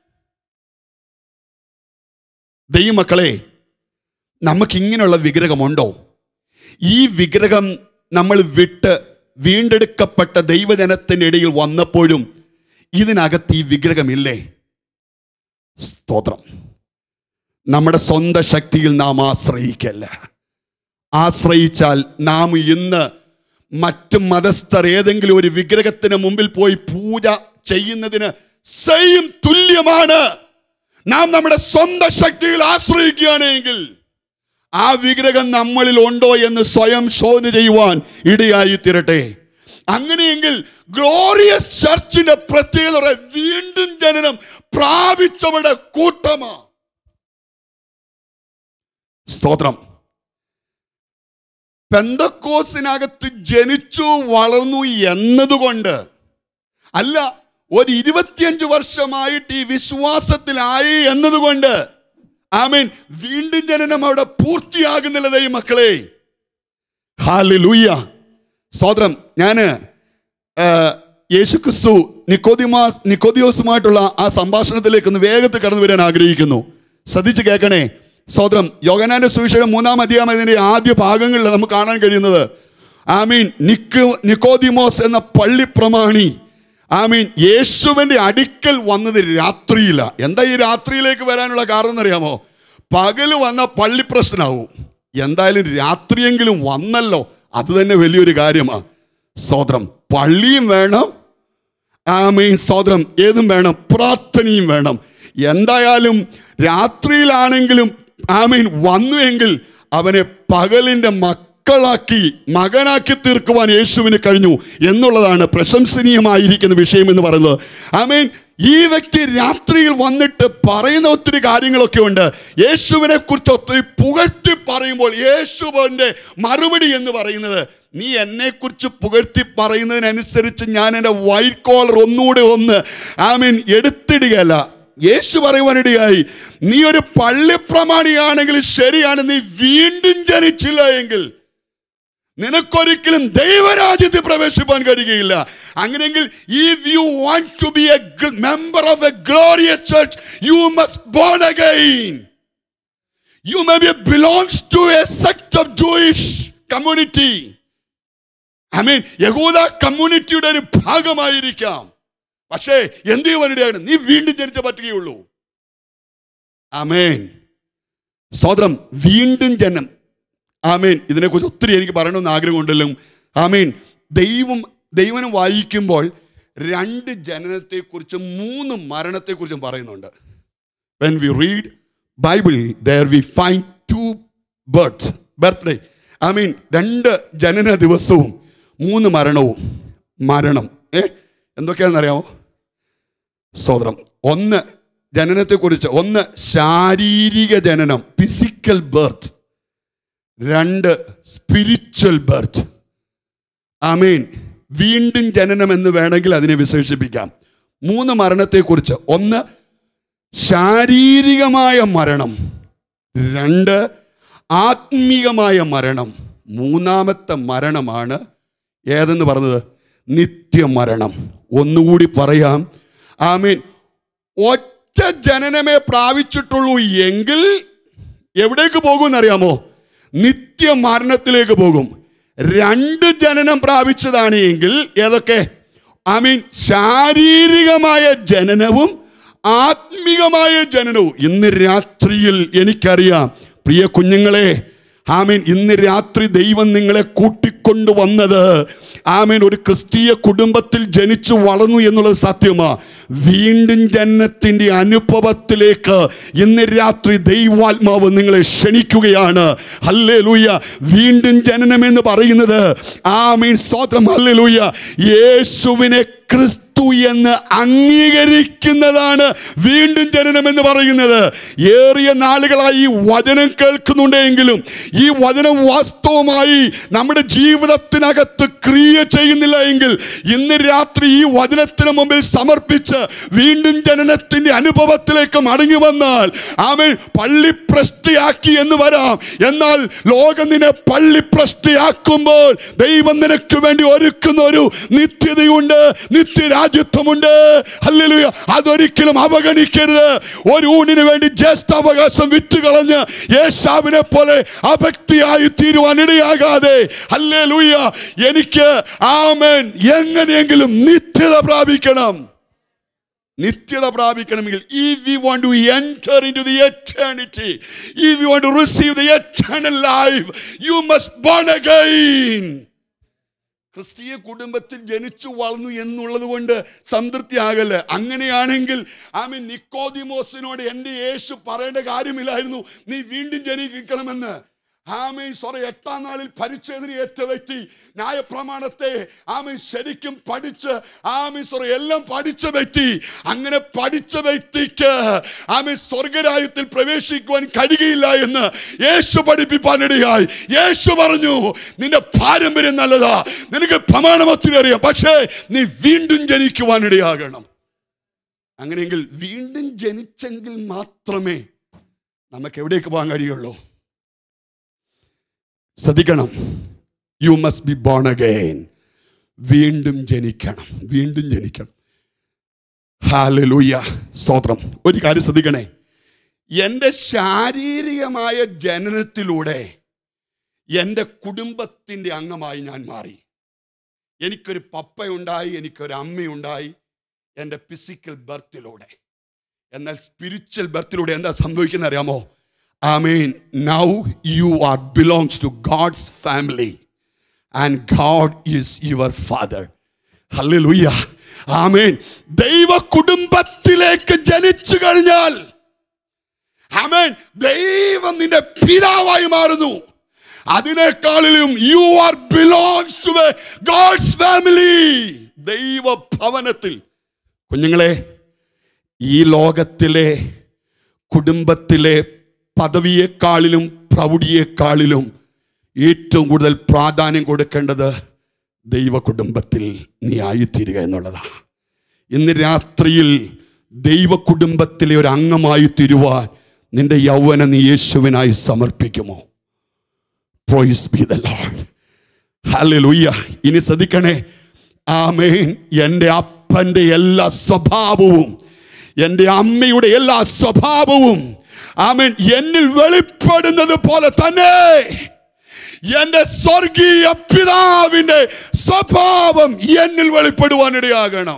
ദൈവമക്കളെ, നമുക്ക് ഇങ്ങനെയുള്ള വിഗ്രഹമുണ്ടോ? ഈ വിഗ്രഹം നമ്മൾ വിട്ട് വീണ്ടെടുക്കപ്പെട്ട ദൈവജനത്തിൻ്റെ ഇടയിൽ വന്നപ്പോഴും ഇതിനകത്ത് ഈ വിഗ്രഹമില്ലേ? സ്തോത്രം. നമ്മുടെ സ്വന്തം ശക്തിയിൽ നാം ആശ്രയിക്കല്ല. ആശ്രയിച്ചാൽ നാം ഇന്ന് മറ്റു മതസ്ഥർ ഏതെങ്കിലും ഒരു വിഗ്രഹത്തിന് മുമ്പിൽ പോയി പൂജ ചെയ്യുന്നതിന് സെയിം തുല്യമാണ്. നാം നമ്മുടെ സ്വന്തം ശക്തിയിൽ ആശ്രയിക്കുകയാണെങ്കിൽ ആ വിഗ്രഹം നമ്മളിൽ ഉണ്ടോ എന്ന് സ്വയം ശോധന ചെയ്യുവാൻ ഇടയായി തീരട്ടെ. അങ്ങനെയെങ്കിൽ ഗ്ലോറിയസ് ചർച്ചിന്റെ പ്രത്യേകത വീണ്ടും ജനനം പ്രാപിച്ചവരുടെ കൂട്ടമാണ്. സ്തോത്രം. പെന്തക്കോസിനകത്ത് ജനിച്ചു വളർന്നു എന്നതുകൊണ്ട് അല്ല, ഒരു ഇരുപത്തിയഞ്ചു വർഷമായിട്ട് ഈ വിശ്വാസത്തിലായി എന്നതുകൊണ്ട് ആമേൻ വീണ്ടും ജനനം അവിടെ പൂർത്തിയാകുന്നില്ല ദൈവമക്കളെ. ഹല്ലേലൂയ. സ്തോത്രം. ഞാന് യേശുക്രിസ്തു നിക്കോദിമാസ് നിക്കോദിയോസുമായിട്ടുള്ള ആ സംഭാഷണത്തിലേക്ക് ഒന്ന് വേഗത്തിൽ കടന്നു വരാൻ ആഗ്രഹിക്കുന്നു. ശ്രദ്ധിച്ച് കേൾക്കണേ. സ്തോത്രം. യോഹന്നാന്റെ സുവിശേഷം മൂന്നാം അധ്യായം അതിന്റെ ആദ്യ ഭാഗങ്ങളിൽ നമുക്ക് കാണാൻ കഴിയുന്നത് ആമീൻ നിക്കോ നിക്കോദിമോസ് എന്ന പള്ളി പ്രമാണി ആമീൻ യേശുവിന്റെ അടുക്കൽ വന്നത് രാത്രിയില്ല. എന്താ ഈ രാത്രിയിലേക്ക് വരാനുള്ള കാരണം എന്നറിയാമോ? പകല് വന്ന പള്ളി പ്രശ്നമാവും. എന്തായാലും രാത്രിയെങ്കിലും വന്നല്ലോ, അത് തന്നെ വലിയൊരു കാര്യമാണ്. സ്തോത്രം. പള്ളിയും വേണം, ആമേൻ സ്തോത്രം. ഏതും വേണം, പ്രാർത്ഥനയും വേണം. എന്തായാലും രാത്രിയിലാണെങ്കിലും ആമേൻ വന്നു എങ്കിൽ അവനെ പകലിൻ്റെ മക്കളാക്കി മകനാക്കി തീർക്കുവാൻ യേശുവിന് കഴിഞ്ഞു എന്നുള്ളതാണ് പ്രശംസനീയമായിരിക്കുന്ന വിഷയം എന്ന് പറയുന്നത്. ആമേൻ. ഈ വ്യക്തി രാത്രിയിൽ വന്നിട്ട് പറയുന്ന ഒത്തിരി കാര്യങ്ങളൊക്കെ ഉണ്ട്. യേശുവിനെ കുറിച്ച് ഒത്തിരി പുകഴ്ത്തി പറയുമ്പോൾ യേശുവിൻ്റെ മറുപടി എന്ന് പറയുന്നത്, നീ എന്നെക്കുറിച്ച് പുകഴ്ത്തി പറയുന്നതിനനുസരിച്ച് ഞാൻ എൻ്റെ വൈറ്റ് കോളർ ഒന്നുകൂടെ ഒന്ന് ആമീൻ എടുത്തിടുകയല്ല. യേശു പറയുവാനിടയായി, നീ ഒരു പള്ളിപ്രമാണിയാണെങ്കിൽ ശരിയാണ്, നീ വീണ്ടും ജനിച്ചില്ല എങ്കിൽ നിനക്കൊരിക്കലും ദൈവരാജ്യത്തിൽ പ്രവേശിപ്പാൻ കഴിയുകയില്ല. അങ്ങനെയെങ്കിൽ if you want to be a member of a glorious church, you must born again. You maybe belongs to a sect of Jewish community. I mean, യഹൂദ കമ്മ്യൂണിറ്റിയുടെ ഒരു ഭാഗമായിരിക്കാം. പക്ഷേ എന്ത് ചെയ്യുവാനിടയാണ്, നീ വീണ്ടും ജനിച്ച പറ്റുകയുള്ളൂ. ആമേൻ. സ്തോത്രം. വീണ്ടും ജനം. ആമേൻ. ഇതിനെക്കുറിച്ച് ഒത്തിരി എനിക്ക് പറയണമെന്ന് ആഗ്രഹമുണ്ടല്ലോ. ആമേൻ. ദൈവം ദൈവം വായിക്കുമ്പോൾ രണ്ട് ജനനത്തെക്കുറിച്ചും മൂന്ന് മരണത്തെക്കുറിച്ചും പറയുന്നുണ്ട്. When we read Bible, there we find two births, birthday. ആമേൻ. രണ്ട് ജനന ദിവസവും മൂന്ന് മരണവും. മരണം ഏ എന്തൊക്കെയാണെന്നറിയാമോ? സ്തോത്രം. ഒന്ന് ജനനത്തെക്കുറിച്ച്, ഒന്ന് ശാരീരിക ജനനം, ഫിസിക്കൽ ബർത്ത്. രണ്ട് സ്പിരിച്വൽ ബർത്ത്. ആമേൻ. വീണ്ടും ജനനം എന്ന് വേണമെങ്കിൽ അതിനെ വിശേഷിപ്പിക്കാം. മൂന്ന് മരണത്തെക്കുറിച്ച്, ഒന്ന് ശാരീരികമായ മരണം, രണ്ട് ആത്മീകമായ മരണം, മൂന്നാമത്തെ മരണമാണ് ഏതെന്ന് പറഞ്ഞത്? നിത്യമരണം. ഒന്നുകൂടി പറയാം. ആമേൻ. ഒറ്റ ജനനമേ പ്രാപിച്ചിട്ടുള്ളൂ എങ്കിൽ എവിടേക്ക് പോകുമെന്നറിയാമോ? നിത്യമരണത്തിലേക്ക് പോകും. രണ്ട് ജനനം പ്രാപിച്ചതാണ് എങ്കിൽ ഏതൊക്കെ? ആമീൻ. ശാരീരികമായ ജനനവും ആത്മീകമായ ജനനവും. ഇന്ന് രാത്രിയിൽ എനിക്കറിയാം പ്രിയ കുഞ്ഞുങ്ങളെ, ആമീൻ, ഇന്ന് രാത്രി ദൈവം നിങ്ങളെ കൂട്ടിക്കൊണ്ടുവന്നത് ആമീൻ ഒരു ക്രിസ്തീയ കുടുംബത്തിൽ ജനിച്ചു വളർന്നു എന്നുള്ളത് സത്യമാണ്. വീണ്ടും ജനനത്തിൻ്റെ അനുഭവത്തിലേക്ക് ഇന്ന് രാത്രി ദൈവാത്മാവ് നിങ്ങളെ ക്ഷണിക്കുകയാണ്. ഹല്ലേലൂയ. വീണ്ടും ജനനം എന്ന് പറയുന്നത് ആമീൻ സ്തോത്രം ഹല്ലേലൂയ, യേശുവിനെ ക്രിസ്തു എന്ന് അംഗീകരിക്കുന്നതാണ് വീണ്ടും ജനനം എന്ന് പറയുന്നത്. ഏറിയ നാളുകളായി ഈ വചനം കേൾക്കുന്നുണ്ടെങ്കിലും ഈ വചനം വാസ്തവമായി നമ്മുടെ ജീവിതത്തിനകത്ത് ക്രിയ ചെയ്യുന്നില്ല എങ്കിൽ ഇന്ന് രാത്രി ഈ വചനത്തിന് മുമ്പിൽ സമർപ്പിച്ച് വീണ്ടും ജനനത്തിന്റെ അനുഭവത്തിലേക്ക് മടങ്ങി വന്നാൽ ആമേൻ പള്ളിപ്രഷ്ടിയാക്കി എന്ന് വരാം. എന്നാൽ ലോകം നിന്നെ പള്ളിപ്രഷ്ടിയാക്കുമ്പോൾ ദൈവം നിനക്ക് വേണ്ടി ഒരുക്കുന്ന ഒരു നിത്യതയുണ്ട്, നിത്യരാജ്യത്വമുണ്ട്. ഹല്ലേലൂയ. അതൊരിക്കലും അവഗണിക്കരുത്. ഒരു ഊണിന് വേണ്ടി ജ്യേഷ്ഠാവകാശം വിറ്റുകളഞ്ഞ് യേശാവിനെ പോലെ അഭക്തിയായി തീരുവാൻ ഇടയാകാതെ ഹല്ലേലൂയ എനിക്ക് ആമേൻ എങ്ങനെയെങ്കിലും നിത്യത പ്രാപിക്കണം. നിത്യത പ്രാപിക്കണമെങ്കിൽ if we want to enter into the eternity, if you want to receive the eternal life, you must born again. ക്രിസ്തീയ കുടുംബത്തിൽ ജനിച്ചു വളർന്നു എന്നുള്ളത് കൊണ്ട് സംതൃപ്തിയാകല്ലേ. അങ്ങനെയാണെങ്കിൽ ആമീൻ നിക്കോദിമോസിനോട് എൻ്റെ യേശു പറയേണ്ട കാര്യമില്ലായിരുന്നു നീ വീണ്ടും ജനിക്കണമെന്ന്. ആമീൻ സോറി എട്ടാം നാളിൽ പരിച്ഛേദന ഏറ്റ വ്യക്തി ന്യായപ്രമാണത്തെ ആമീൻ ശരിക്കും പഠിച്ച് ആമീൻ സോറി എല്ലാം പഠിച്ച വ്യക്തി, അങ്ങനെ പഠിച്ച വ്യക്തിക്ക് ആമീൻ സ്വർഗരാജ്യത്തിൽ പ്രവേശിക്കുവാൻ കഴിയുകയില്ല എന്ന് യേശു പഠിപ്പിക്കാനിടയായി. യേശു പറഞ്ഞു നിന്റെ പാരമ്പര്യം നല്ലതാ, നിനക്ക് പ്രമാണം ഒത്തിരി അറിയാം, പക്ഷേ നീ വീണ്ടും ജനിക്കുവാനിടയാകണം. അങ്ങനെയെങ്കിൽ വീണ്ടും ജനിച്ചെങ്കിൽ മാത്രമേ നമുക്ക് എവിടേക്ക് പോകാൻ കഴിയുള്ളൂ? ശ്രദ്ധിക്കണം. You must be born again. വീണ്ടും ജനിക്കണം, വീണ്ടും ജനിക്കണം. ഹല്ലേലൂയ സ്തോത്രം. ഒരു കാര്യം ശ്രദ്ധിക്കണേ, എൻ്റെ ശാരീരികമായ ജനനത്തിലൂടെ എൻ്റെ കുടുംബത്തിൻ്റെ അംഗമായി ഞാൻ മാറി. എനിക്കൊരു പപ്പയുണ്ടായി, എനിക്കൊരു അമ്മയുണ്ടായി എൻ്റെ ഫിസിക്കൽ ബർത്തിലൂടെ. എന്നാൽ സ്പിരിച്വൽ ബർത്തിലൂടെ എന്താ സംഭവിക്കുന്നത് അറിയാമോ? Amen. Now you are belongs to God's family and God is your father. ഹല്ലേലൂയ, ആമേൻ. ദൈവ കുടുംബത്തിലേക്ക് ജനിച്ചു കഴിഞ്ഞാൽ ആമേൻ, ദൈവം നിന്റെ പിതാവായി മാറുന്നു. അതിനേക്കാളിലും you are belongs to God's family, ദൈവ ഭവനത്തിൽ. കുഞ്ഞുങ്ങളെ, ഈ ലോകത്തിലെ കുടുംബത്തിലെ പദവിയെക്കാളിലും പ്രൗഢിയെക്കാളിലും ഏറ്റവും കൂടുതൽ പ്രാധാന്യം കൊടുക്കേണ്ടത് ദൈവ കുടുംബത്തിൽ നീ ആയിത്തീരുക എന്നുള്ളതാണ്. ഇന്ന് രാത്രിയിൽ ദൈവ കുടുംബത്തിലെ ഒരു അംഗമായി തീരുവാൻ നിന്റെ യൗവനം നീ യേശുവിനായി സമർപ്പിക്കുമോ? പ്രൈസ് ബി ദ ലോർഡ്, ഹല്ലേലൂയ. ഇനി ശ്രദ്ധിക്കണേ, ആമേൻ. എൻ്റെ അപ്പൻ്റെ എല്ലാ സ്വഭാവവും, എൻ്റെ അമ്മയുടെ എല്ലാ സ്വഭാവവും ആമേൻ എന്നിൽ വെളിപ്പെടുന്നത് പോലെ തന്നെ എൻ്റെ സ്വർഗീയ പിതാവിൻ്റെ സ്വഭാവം എന്നിൽ വെളിപ്പെടുവാനിടയാകണം.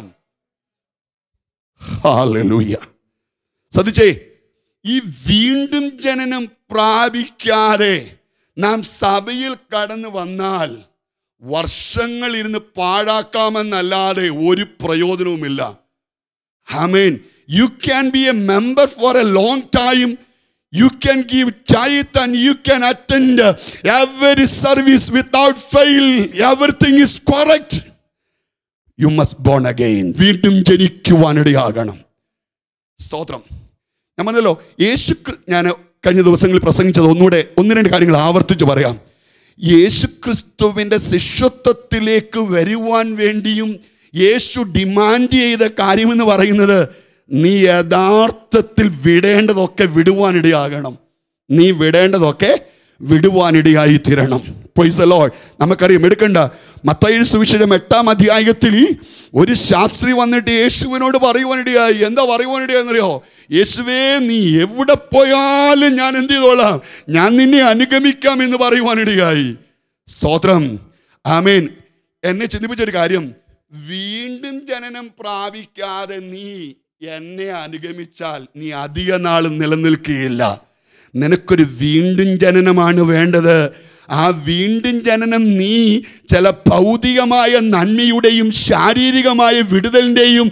ഹല്ലേലൂയ. ശ്രദ്ധിച്ചേ, ഈ വീണ്ടും ജനനം പ്രാപിക്കാതെ നാം സഭയിൽ കടന്നു വന്നാൽ വർഷങ്ങൾ ഇരുന്ന് പാഴാക്കാമെന്നല്ലാതെ ഒരു പ്രയോജനവുമില്ല. ആമേൻ. You can be a member for a long time. You can give tithe and you can attend every service without fail. Everything is correct. You must born again. വീണ്ടും ജനിക്കുവാനിടയാകണം. സ്തോത്രം. ഞാൻ പറഞ്ഞല്ലോ, യേശു, ഞാൻ കഴിഞ്ഞ ദിവസങ്ങളിൽ പ്രസംഗിച്ചത് ഒന്നുകൂടെ ഒന്ന് രണ്ട് കാര്യങ്ങൾ ആവർത്തിച്ച് പറയാം. യേശു ക്രിസ്തുവിൻ്റെ ശിഷ്യത്വത്തിലേക്ക് വരുവാൻ വേണ്ടിയും യേശു ഡിമാൻഡ് ചെയ്ത കാര്യമെന്ന് പറയുന്നത്, നീ യഥാർത്ഥത്തിൽ വിടേണ്ടതൊക്കെ വിടുവാനിടയാകണം. നീ വിടേണ്ടതൊക്കെ വിടുവാനിടയായി തീരണം. Praise the Lord. നമുക്കറിയാം, എടുക്കണ്ട, മത്തായി സുവിശേഷം എട്ടാം അധ്യായത്തിൽ ഒരു ശാസ്ത്രി വന്നിട്ട് യേശുവിനോട് പറയുവാനിടയായി. എന്താ പറയുവാനിടയായെന്നറിയോ? യേശുവേ, നീ എവിടെ പോയാലും ഞാൻ എന്ത് ചെയ്തോളാം, ഞാൻ നിന്നെ അനുഗമിക്കാം എന്ന് പറയുവാനിടയായി. സ്തോത്രം, ആമേൻ. എന്നെ ചിന്തിപ്പിച്ചൊരു കാര്യം, വീണ്ടും ജനനം പ്രാപിക്കാതെ നീ എന്നെ അനുഗമിച്ചാൽ നീ അധിക നാൾ നിലനിൽക്കുകയില്ല. നിനക്കൊരു വീണ്ടും ജനനമാണ് വേണ്ടത്. ആ വീണ്ടും ജനനം നീ ചില ഭൗതികമായ നന്മയുടെയും ശാരീരികമായ വിടുതലിൻ്റെയും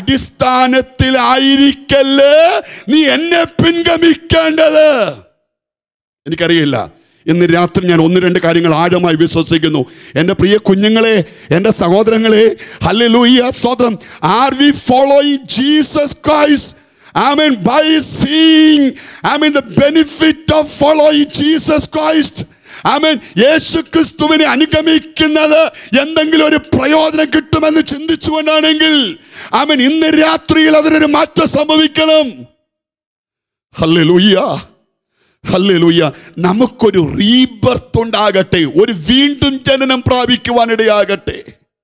അടിസ്ഥാനത്തിലായിരിക്കല്ലേ നീ എന്നെ പിൻഗമിക്കേണ്ടത്. എനിക്കറിയില്ല, ഇന്ന് രാത്രി ഞാൻ ഒന്ന് രണ്ട് കാര്യങ്ങൾ ആഴമായി വിശ്വസിക്കുന്നു. എൻ്റെ പ്രിയ കുഞ്ഞുങ്ങളെ, എൻ്റെ സഹോദരങ്ങളെ, ഹല്ലേലൂയ, സ്തോത്രം. Are we following Jesus Christ? ആമേൻ. By seeing amen the benefit of following Jesus Christ. ആമേൻ. യേശു ക്രിസ്തുവിനെ അനുഗമിക്കുന്നത് എന്തെങ്കിലും ഒരു പ്രയോജനം കിട്ടുമെന്ന് ചിന്തിച്ചുകൊണ്ടാണെങ്കിൽ ആമേൻ, ഇന്ന് രാത്രിയിൽ അതിനൊരു മാറ്റം സംഭവിക്കണം. Hallelujah, hallelujah. നമുക്കൊരു റീബർത്ത് ഉണ്ടാകട്ടെ, ഒരു വീണ്ടും ജനനം പ്രാപിക്കുവാനിടയാകട്ടെ.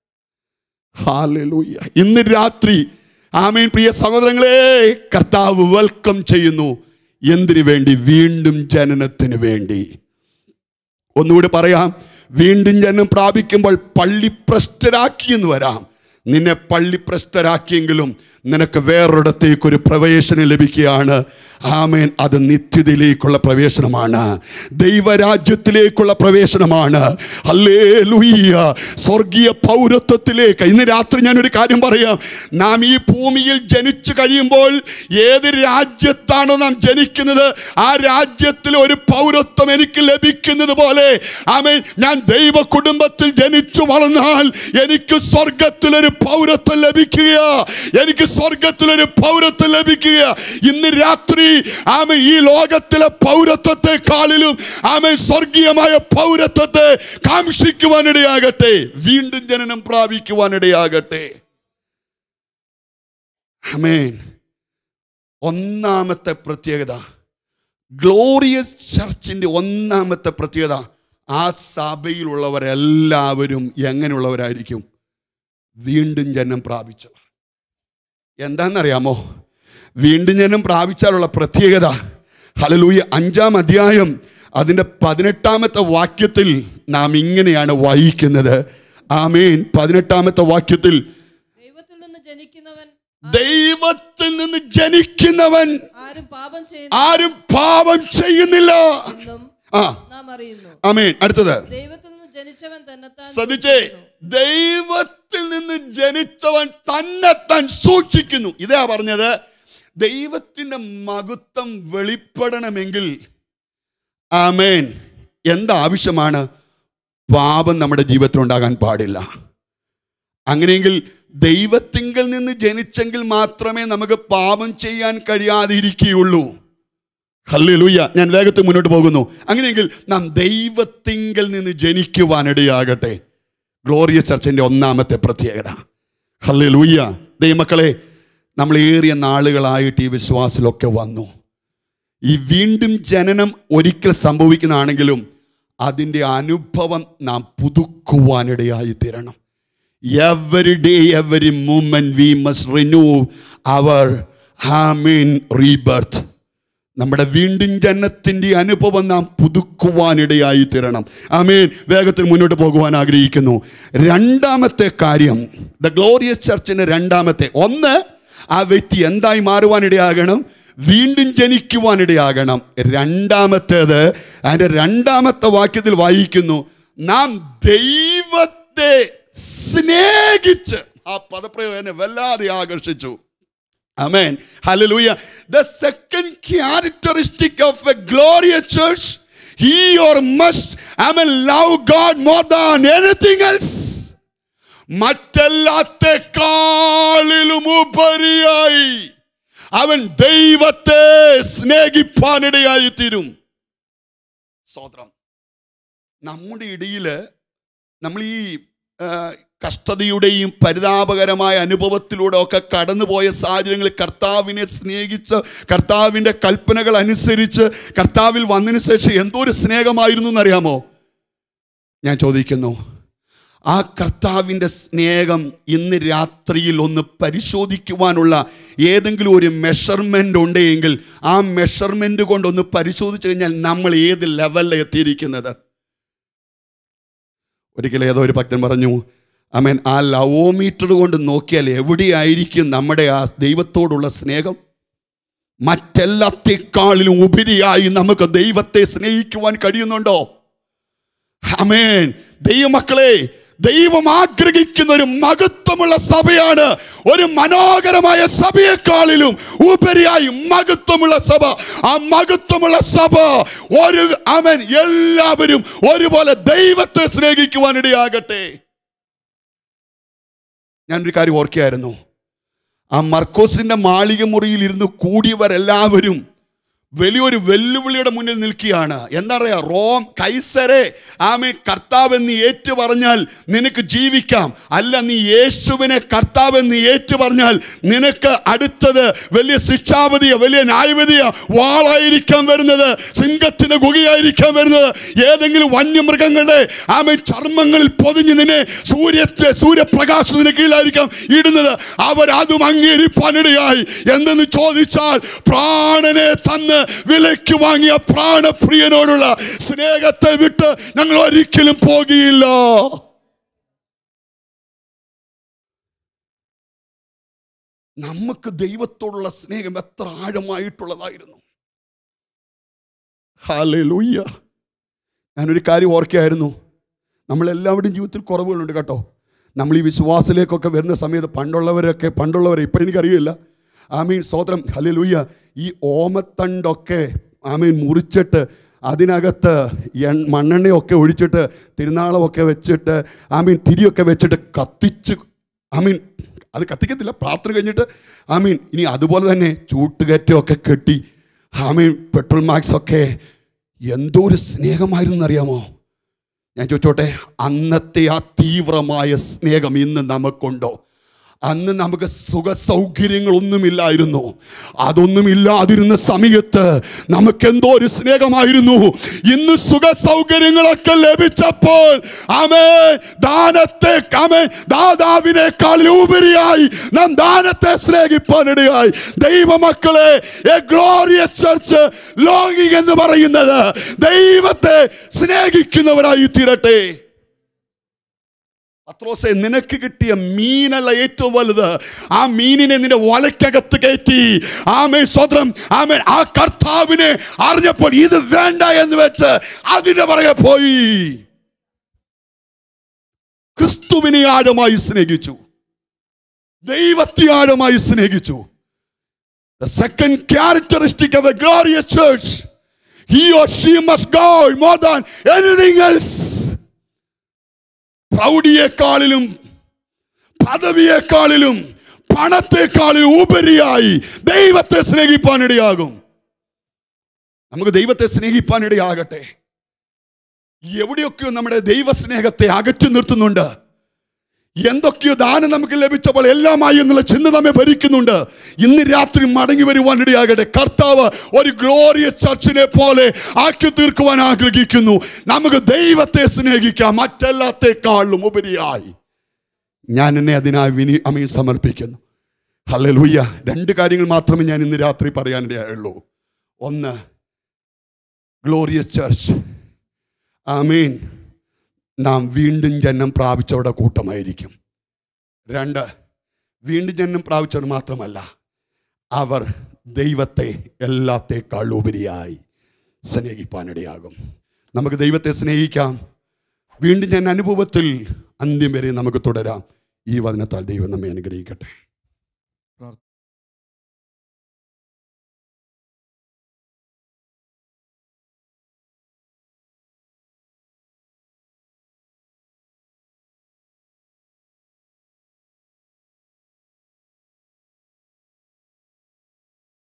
ഹല്ലേലൂയ. ഇന്ന് രാത്രി ആമേൻ, പ്രിയ സഹോദരങ്ങളെ, കർത്താവ് വെൽക്കം ചെയ്യുന്നു. എന്തിനു വേണ്ടി? വീണ്ടും ജനനത്തിന് വേണ്ടി. ഒന്നുകൂടി പറയാം, വീണ്ടും ജനനം പ്രാപിക്കുമ്പോൾ പള്ളിപ്രസ്ഥരാക്കി എന്ന് വരാം. നിന്നെ പള്ളിപ്രസ്ഥരാക്കിയെങ്കിലും നിനക്ക് വേറൊരിടത്തേക്കൊരു പ്രവേശനം ലഭിക്കുകയാണ്. ആമേൻ. അത് നിത്യതയിലേക്കുള്ള പ്രവേശനമാണ്, ദൈവരാജ്യത്തിലേക്കുള്ള പ്രവേശനമാണ്. ഹല്ലേലൂയ. സ്വർഗീയ പൗരത്വത്തിലേക്ക്. ഇന്ന് രാത്രി ഞാനൊരു കാര്യം പറയാം. നാം ഈ ഭൂമിയിൽ ജനിച്ചു കഴിയുമ്പോൾ ഏത് രാജ്യത്താണോ നാം ജനിക്കുന്നത്, ആ രാജ്യത്തിൽ ഒരു പൗരത്വം എനിക്ക് ലഭിക്കുന്നത് പോലെ ആമേൻ, ഞാൻ ദൈവ കുടുംബത്തിൽ ജനിച്ചു വളർന്നാൽ എനിക്ക് സ്വർഗത്തിലൊരു പൗരത്വം ലഭിക്കുക. എനിക്ക് സ്വർഗത്തിലൊരു പൗരത്വം ലഭിക്കുക. ഇന്ന് രാത്രി ആമേൻ, ഈ ലോകത്തിലെ പൗരത്വത്തെക്കാളിലും ആമേൻ സ്വർഗീയമായ പൗരത്വത്തെ കാംക്ഷിക്കുവാനിടയാകട്ടെ. വീണ്ടും ജനനം പ്രാപിക്കുവാനിടയാകട്ടെ. ആമേൻ. ഒന്നാമത്തെ പ്രത്യേകത, ഗ്ലോറിയസ് ചർച്ചിന്റെ ഒന്നാമത്തെ പ്രത്യേകത, ആ സഭയിലുള്ളവരെല്ലാവരും എങ്ങനെയുള്ളവരായിരിക്കും? വീണ്ടും ജനനം പ്രാപിച്ചവർ. എന്താണെന്നറിയാമോ? വീണ്ടും ജനനം പ്രാപിച്ചാലുള്ള പ്രത്യേകത, ഹല്ലേലൂയ, അഞ്ചാം അധ്യായം അതിൻ്റെ പതിനെട്ടാമത്തെ വാക്യത്തിൽ നാം ഇങ്ങനെയാണ് വായിക്കുന്നത്. ആമേൻ. പതിനെട്ടാമത്തെ വാക്യത്തിൽ, ദൈവത്തിൽ നിന്ന് ജനിക്കുന്നവൻ ദൈവത്തിൽ നിന്ന് ജനിക്കുന്നവൻ ആരും പാപം ആരും പാപം ചെയ്യുന്നില്ല. ആ, ആമേൻ. അടുത്തത്, ദൈവത്തിൽ നിന്ന് ജനിച്ചവൻ തന്നെ. ശ്രദ്ധിച്ചേ, ദൈവത്തിൽ നിന്ന് ജനി ഇതാ പറഞ്ഞത്, ദൈവത്തിൻ്റെ മഹത്വം വെളിപ്പെടണമെങ്കിൽ ആമേൻ എന്താവശ്യമാണ്? പാപം നമ്മുടെ ജീവിതത്തിൽ ഉണ്ടാകാൻ പാടില്ല. അങ്ങനെയെങ്കിൽ ദൈവത്തിങ്കിൽ നിന്ന് ജനിച്ചെങ്കിൽ മാത്രമേ നമുക്ക് പാപം ചെയ്യാൻ കഴിയാതിരിക്കുകയുള്ളൂ. ഹല്ലേലൂയ. ഞാൻ വേഗത്തിൽ മുന്നോട്ട് പോകുന്നു. അങ്ങനെയെങ്കിൽ നാം ദൈവത്തിങ്കിൽ നിന്ന് ജനിക്കുവാനിടയാകട്ടെ. ഗ്ലോറിയസ് ചർച്ചിൻ്റെ ഒന്നാമത്തെ പ്രത്യേകത. ഹല്ലേലൂയ. ദൈവമക്കളെ, നമ്മൾ ഏറിയ നാളുകളായിട്ട് ഈ വിശ്വാസത്തിലൊക്കെ വന്നു. ഈ വീണ്ടും ജനനം ഒരിക്കൽ സംഭവിക്കുന്നതാണെങ്കിലും അതിൻ്റെ അനുഭവം നാം പുതുക്കുവാനിടയായി തീരണം. Every day, every moment we must renew our amen rebirth. നമ്മുടെ വീണ്ടും ജനനത്തിൻ്റെ അനുഭവം നാം പുതുക്കുവാനിടയായി തീരണം. ആമേൻ. വേഗത്തിൽ മുന്നോട്ട് പോകുവാൻ ആഗ്രഹിക്കുന്നു. രണ്ടാമത്തെ കാര്യം, ദ ഗ്ലോറിയസ് ചർച്ചിൻ്റെ രണ്ടാമത്തെ, ഒന്ന്, ആ വ്യക്തി എന്തായി മാറുവാനിടയാകണം? വീണ്ടും ജനിക്കുവാനിടയാകണം. രണ്ടാമത്തേത്, അതിൻ്റെ രണ്ടാമത്തെ വാക്യത്തിൽ വായിക്കുന്നു, നാം ദൈവത്തെ സ്നേഹിച്ച്. ആ പദപ്രയോഗം എന്നെ വല്ലാതെ ആകർഷിച്ചു. ആമേൻ. ഹല്ലേലൂയ. The second characteristic of a glorious church, he or must, amen, love God more than anything else. മറ്റെല്ലാത്തെക്കാളിലും ഉപരിയായി അവൻ ദൈവത്തെ സ്നേഹിപ്പാനിടയായി തീരും. സ്തോത്രം. നമ്മുടെ ഇടയിൽ നമ്മൾ ഈ കഷ്ടതയുടെയും പരിതാപകരമായ അനുഭവത്തിലൂടെ ഒക്കെ കടന്നുപോയ സാഹചര്യങ്ങളിൽ കർത്താവിനെ സ്നേഹിച്ച് കർത്താവിൻ്റെ കൽപ്പനകൾ അനുസരിച്ച് കർത്താവിൽ വന്നതിന് ശേഷം എന്തോ ഒരു സ്നേഹമായിരുന്നു എന്നറിയാമോ? ഞാൻ ചോദിക്കുന്നു, ആ കർത്താവിൻ്റെ സ്നേഹം ഇന്ന് രാത്രിയിൽ ഒന്ന് പരിശോധിക്കുവാനുള്ള ഏതെങ്കിലും ഒരു മെഷർമെൻ്റ് ഉണ്ടെങ്കിൽ ആ മെഷർമെൻ്റ് കൊണ്ടൊന്ന് പരിശോധിച്ച് കഴിഞ്ഞാൽ നമ്മൾ ഏത് ലെവലിൽ എത്തിയിരിക്കുന്നത്? ഒരിക്കലും ഏതോ ഒരു ഭക്തൻ പറഞ്ഞു, ആമേൻ, ആ ലവോമീറ്റർ കൊണ്ട് നോക്കിയാൽ എവിടെയായിരിക്കും നമ്മുടെ ആ ദൈവത്തോടുള്ള സ്നേഹം? മറ്റെല്ലാത്തേക്കാളിലും ഉപരിയായി നമുക്ക് ദൈവത്തെ സ്നേഹിക്കുവാൻ കഴിയുന്നുണ്ടോ? ആമേൻ. ദൈവമക്കളെ, ദൈവം ആഗ്രഹിക്കുന്ന ഒരു മഹത്വമുള്ള സഭയാണ്. ഒരു മനോഹരമായ സഭയെക്കാളിലും ഉപരിയായി മഹത്വമുള്ള സഭ. ആ മഹത്വമുള്ള സഭ ഒരു ആമേൻ എല്ലാവരും ഒരുപോലെ ദൈവത്തെ സ്നേഹിക്കുവാനിടയാകട്ടെ. ഞാനൊരു കാര്യം ഓർക്കുകയായിരുന്നു. ആ മർക്കോസിന്റെ മാളിക മുറിയിൽ ഇരുന്ന് കൂടിയവരെല്ലാവരും വലിയൊരു വെല്ലുവിളിയുടെ മുന്നിൽ നിൽക്കുകയാണ്. എന്താ പറയാ? റോം കൈസരെ, ആമേ, കർത്താവെന്ന് ഏറ്റു പറഞ്ഞാൽ നിനക്ക് ജീവിക്കാം. അല്ല, നീ യേശുവിനെ കർത്താവെന്ന് ഏറ്റു പറഞ്ഞാൽ നിനക്ക് അടുത്തത് വലിയ ശിക്ഷാവധിയോ വലിയ ന്യായവിധിയോ വാളായിരിക്കാൻ വരുന്നത്, സിംഹത്തിന്റെ ഗുഹയായിരിക്കാൻ വരുന്നത്, ഏതെങ്കിലും വന്യമൃഗങ്ങളുടെ ആമേ ചർമ്മങ്ങളിൽ പൊതിഞ്ഞ് നിന്നെ സൂര്യത്തെ സൂര്യപ്രകാശത്തിന് കീഴിലായിരിക്കാം ഇടുന്നത്. അവരതും അംഗീകരിപ്പാനിടയായി. എന്തെന്ന് ചോദിച്ചാൽ, പ്രാണനെ തന്ന് വിലയ്ക്ക് വാങ്ങിയ പ്രാണപ്രിയനോടുള്ള സ്നേഹത്തെ വിട്ട് ഞങ്ങൾ ഒരിക്കലും പോകില്ല. നമുക്ക് ദൈവത്തോടുള്ള സ്നേഹം എത്ര ആഴമായിട്ടുള്ളതായിരുന്നു. ഹല്ലേലൂയ. ഞാനൊരു കാര്യം ഓർക്കുകയായിരുന്നു. നമ്മളെല്ലാവരുടെയും ജീവിതത്തിൽ കുറവുകളുണ്ട് കേട്ടോ. നമ്മൾ ഈ വിശ്വാസത്തിലേക്കൊക്കെ വരുന്ന സമയത്ത് പണ്ടുള്ളവരൊക്കെ പണ്ടുള്ളവരെ ഇപ്പം എനിക്കറിയില്ല. ആമീൻ, സ്തോത്രം, ഹല്ലേലൂയ. ഈ ഓമത്തണ്ടൊക്കെ ആമീൻ മുറിച്ചിട്ട് അതിനകത്ത് എൺ മണ്ണെണ്ണയൊക്കെ ഒഴിച്ചിട്ട് തിരുനാളമൊക്കെ വെച്ചിട്ട് ആമീൻ തിരിയൊക്കെ വെച്ചിട്ട് കത്തിച്ച് ആമീൻ അത് കത്തിക്കത്തില്ല, പ്രാർത്ഥന കഴിഞ്ഞിട്ട് ആമീൻ ഇനി അതുപോലെ തന്നെ ചൂട്ടുകയറ്റമൊക്കെ കെട്ടി ആമീൻ പെട്രോൾ മാക്സൊക്കെ എന്തോ ഒരു സ്നേഹമായിരുന്നു എന്നറിയാമോ? ഞാൻ ചോദിച്ചോട്ടെ, അന്നത്തെ ആ തീവ്രമായ സ്നേഹം ഇന്ന് നമുക്കുണ്ടോ? അന്ന് നമുക്ക് സുഖ സൗകര്യങ്ങളൊന്നുമില്ലായിരുന്നു. അതൊന്നുമില്ലാതിരുന്ന സമയത്ത് നമുക്കെന്തോ ഒരു സ്നേഹമായിരുന്നു. ഇന്ന് സുഖ സൗകര്യങ്ങളൊക്കെ ലഭിച്ചപ്പോൾ ആമേൻ ദാനത്തെ ആമേൻ ദാതാവിനേക്കാൾ ഉപരിയായി നാം ദാനത്തെ സ്നേഹിപ്പാനിടയായി. ദൈവമക്കളെ, എ ഗ്ലോറിയസ് ചർച്ച് ലോങ്ങിങ് എന്ന് പറയുന്നത് ദൈവത്തെ സ്നേഹിക്കുന്നവരായി തീരട്ടെ. പത്രോസേ, നിനക്ക് കിട്ടിയ മീനല്ല ഏറ്റവും വലുത്. ആ മീനിനെ നിന്റെ വലയ്ക്കകത്ത് കയറ്റി ആമേൻ സ്വതന്ത്രം ആമേൻ ആ കർത്താവിനെ അറിഞ്ഞപ്പോൾ ഇത് വേണ്ട എന്ന് വെച്ച് അതിന്റെ പുറകെ പോയി. ക്രിസ്തുവിനെ ആഴമായി സ്നേഹിച്ചു, ദൈവത്തെ ആഴമായി സ്നേഹിച്ചു. The second characteristic of a glorious church, he or she must go more than anything else. പ്രൗഢിയെക്കാളിലും പദവിയെക്കാളിലും പണത്തെക്കാളിലും ഉപരിയായി ദൈവത്തെ സ്നേഹിപ്പാനിടയാകും. നമുക്ക് ദൈവത്തെ സ്നേഹിപ്പാനിടയാകട്ടെ. എവിടെയൊക്കെയോ നമ്മുടെ ദൈവസ്നേഹത്തെ അകറ്റി നിർത്തുന്നുണ്ട്. എന്തൊക്കെയോ ദാനം നമുക്ക് ലഭിച്ചപ്പോൾ എല്ലാമായി എന്നുള്ള ചിന്ത നമ്മെ ഭരിക്കുന്നുണ്ട്. ഇന്ന് രാത്രി മടങ്ങി വരുവാനിടയാകട്ടെ. കർത്താവ് ഒരു ഗ്ലോറിയസ് ചർച്ചിനെ പോലെ ആക്കി തീർക്കുവാൻ ആഗ്രഹിക്കുന്നു. നമുക്ക് ദൈവത്തെ സ്നേഹിക്കാം, മറ്റെല്ലാത്തെക്കാളും ഉപരിയായി. ഞാൻ എന്നെ അതിനായി വിനി അമീൻ സമർപ്പിക്കുന്നു. ഹല്ലേലൂയ. രണ്ട് കാര്യങ്ങൾ മാത്രമേ ഞാൻ ഇന്ന് രാത്രി പറയാനിടയുള്ളൂ. ഒന്ന്, ഗ്ലോറിയസ് ചർച്ച്, ആമീൻ, നാം വീണ്ടും ജന്മം പ്രാപിച്ചവരുടെ കൂട്ടമായിരിക്കും. രണ്ട്, വീണ്ടും ജന്മം പ്രാപിച്ചവർ മാത്രമല്ല, അവർ ദൈവത്തെ എല്ലാത്തേക്കാൾ ഉപരിയായി സ്നേഹിപ്പാനിടയാകും. നമുക്ക് ദൈവത്തെ സ്നേഹിക്കാം. വീണ്ടും ജന്മ അനുഭവത്തിൽ അന്ത്യം വരെ നമുക്ക് തുടരാം. ഈ വചനത്താൽ ദൈവം നമ്മെ അനുഗ്രഹിക്കട്ടെ.